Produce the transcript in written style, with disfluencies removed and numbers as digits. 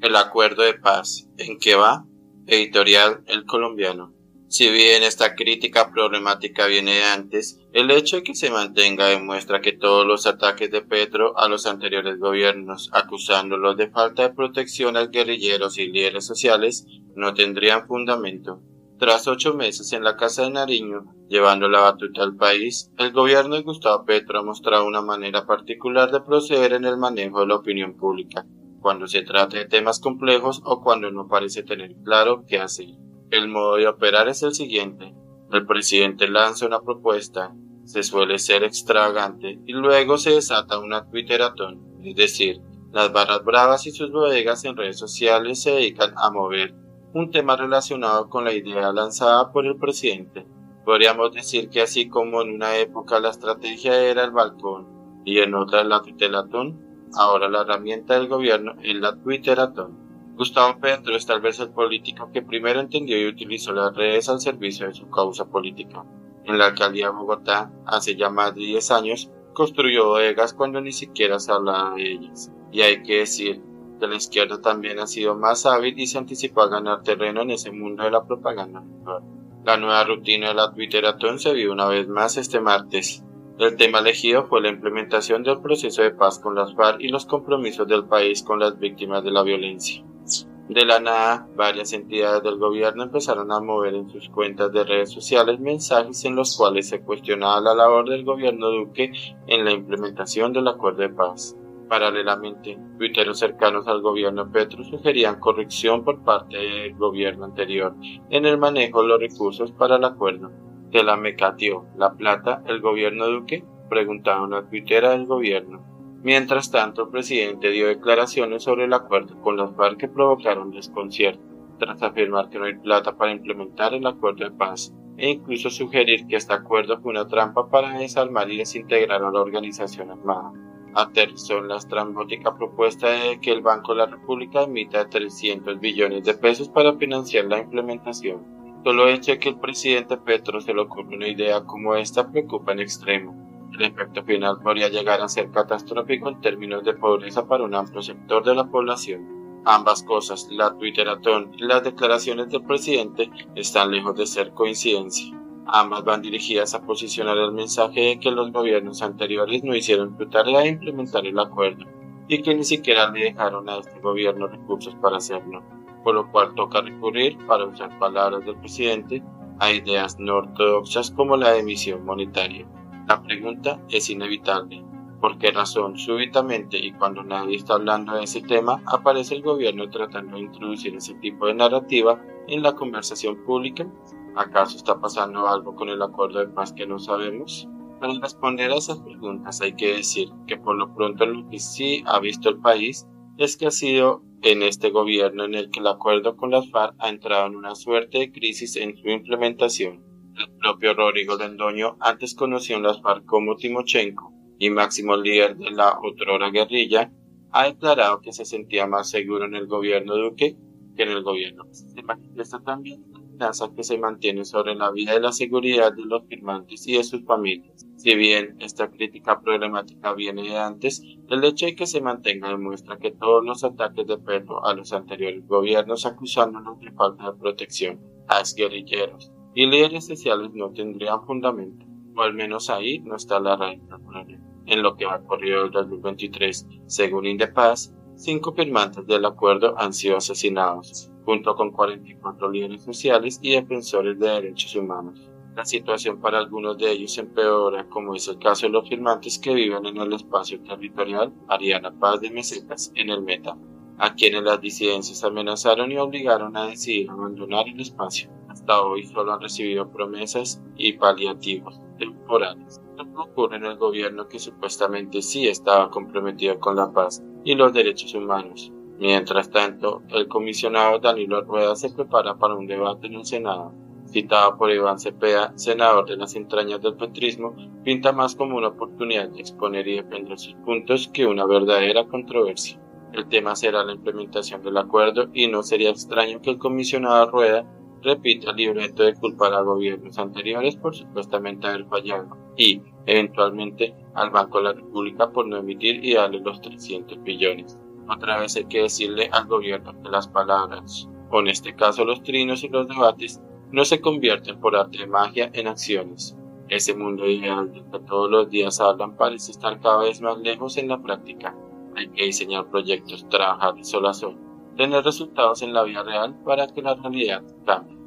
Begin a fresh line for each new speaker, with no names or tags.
El acuerdo de paz, ¿en qué va? Editorial El Colombiano. Si bien esta crítica problemática viene de antes, el hecho de que se mantenga demuestra que todos los ataques de Petro a los anteriores gobiernos, acusándolos de falta de protección a guerrilleros y líderes sociales, no tendrían fundamento. Tras 8 meses en la Casa de Nariño, llevando la batuta al país, el gobierno de Gustavo Petro ha mostrado una manera particular de proceder en el manejo de la opinión pública, cuando se trata de temas complejos o cuando no parece tener claro qué hacer. El modo de operar es el siguiente: el presidente lanza una propuesta, se suele ser extravagante y luego se desata una twitteratón, es decir, las barras bravas y sus bodegas en redes sociales se dedican a mover un tema relacionado con la idea lanzada por el presidente. Podríamos decir que así como en una época la estrategia era el balcón y en otra la twitteratón, ahora la herramienta del gobierno es la twitteratón. Gustavo Petro es tal vez el político que primero entendió y utilizó las redes al servicio de su causa política. En la alcaldía de Bogotá, hace ya más de 10 años, construyó bodegas cuando ni siquiera se hablaba de ellas. Y hay que decir que la izquierda también ha sido más hábil y se anticipó a ganar terreno en ese mundo de la propaganda. La nueva rutina de la twitteratón se vio una vez más este martes. El tema elegido fue la implementación del proceso de paz con las FARC y los compromisos del país con las víctimas de la violencia. De la nada, varias entidades del gobierno empezaron a mover en sus cuentas de redes sociales mensajes en los cuales se cuestionaba la labor del gobierno Duque en la implementación del acuerdo de paz. Paralelamente, tuiteros cercanos al gobierno Petro sugerían corrección por parte del gobierno anterior en el manejo de los recursos para el acuerdo. ¿Se la mecateó la plata el gobierno Duque?, preguntaba una tuitera del gobierno. Mientras tanto, el presidente dio declaraciones sobre el acuerdo con las FARC que provocaron desconcierto, tras afirmar que no hay plata para implementar el acuerdo de paz, e incluso sugerir que este acuerdo fue una trampa para desarmar y desintegrar a la organización armada. Aterrizó en la estrambótica propuesta de que el Banco de la República emita 300 billones de pesos para financiar la implementación. Solo el hecho de que el presidente Petro se le ocurra una idea como esta preocupa en extremo. El efecto final podría llegar a ser catastrófico en términos de pobreza para un amplio sector de la población. Ambas cosas, la twitteratón y las declaraciones del presidente, están lejos de ser coincidencia. Ambas van dirigidas a posicionar el mensaje de que los gobiernos anteriores no hicieron su tarea de implementar el acuerdo y que ni siquiera le dejaron a este gobierno recursos para hacerlo, por lo cual toca recurrir, para usar palabras del presidente, a ideas no ortodoxas como la emisión monetaria. La pregunta es inevitable: ¿por qué razón súbitamente y cuando nadie está hablando de ese tema aparece el gobierno tratando de introducir ese tipo de narrativa en la conversación pública? ¿Acaso está pasando algo con el acuerdo de paz que no sabemos? Para responder a esas preguntas hay que decir que por lo pronto lo que sí ha visto el país es que ha sido en este gobierno en el que el acuerdo con las FARC ha entrado en una suerte de crisis en su implementación. El propio Rodrigo Londoño, antes conocido en las FARC como Timochenko y máximo líder de la otrora guerrilla, ha declarado que se sentía más seguro en el gobierno Duque que en el gobierno. Se manifiesta también la amenaza que se mantiene sobre la vida y la seguridad de los firmantes y de sus familias. Si bien esta crítica problemática viene de antes, el hecho de que se mantenga demuestra que todos los ataques de Petro a los anteriores gobiernos acusándolos de falta de protección a exguerrilleros y líderes sociales no tendrían fundamento, o al menos ahí no está la raíz del problema. En lo que va corrido del 2023, según Indepaz, 5 firmantes del acuerdo han sido asesinados, junto con 44 líderes sociales y defensores de derechos humanos. La situación para algunos de ellos empeora, como es el caso de los firmantes que viven en el espacio territorial Ariana Paz de Mesetas, en el Meta, a quienes las disidencias amenazaron y obligaron a decidir abandonar el espacio. Hasta hoy solo han recibido promesas y paliativos temporales. Lo que ocurre en el gobierno que supuestamente sí estaba comprometido con la paz y los derechos humanos. Mientras tanto, el comisionado Danilo Rueda se prepara para un debate en el Senado. Citado por Iván Cepeda, senador de las entrañas del petrismo, pinta más como una oportunidad de exponer y defender sus puntos que una verdadera controversia. El tema será la implementación del acuerdo y no sería extraño que el comisionado Rueda repita el libreto de culpar a gobiernos anteriores por supuestamente haber fallado y, eventualmente, al Banco de la República por no emitir y darle los 300 billones. Otra vez hay que decirle al gobierno que las palabras, o en este caso los trinos y los debates, no se convierten por arte de magia en acciones. Ese mundo ideal del que todos los días hablan parece estar cada vez más lejos en la práctica. Hay que diseñar proyectos, trabajar de sol a sol, tener resultados en la vida real para que la realidad cambie.